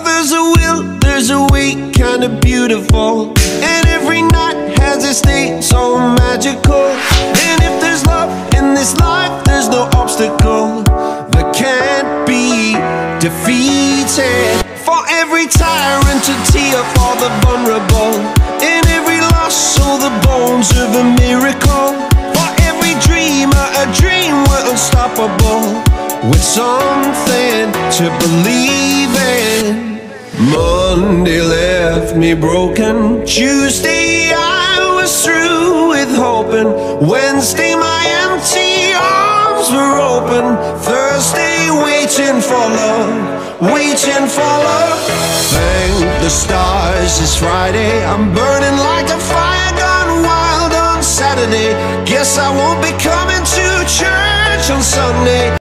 there's a will, there's a way, kinda beautiful. And every night has its day, so magical. And if there's love in this life, there's no obstacle that can't be defeated. For every tyrant to tear for the vulnerable, in every loss, so the bones of a miracle. For every dreamer, a dream we're unstoppable, with something to believe in. Monday left me broken. Tuesday I was through with hoping. Wednesday my empty arms were open. Thursday waiting for love, waiting for love. Thank the stars it's Friday. I'm burning like a fire gone wild on Saturday. Guess I won't be coming to church on Sunday.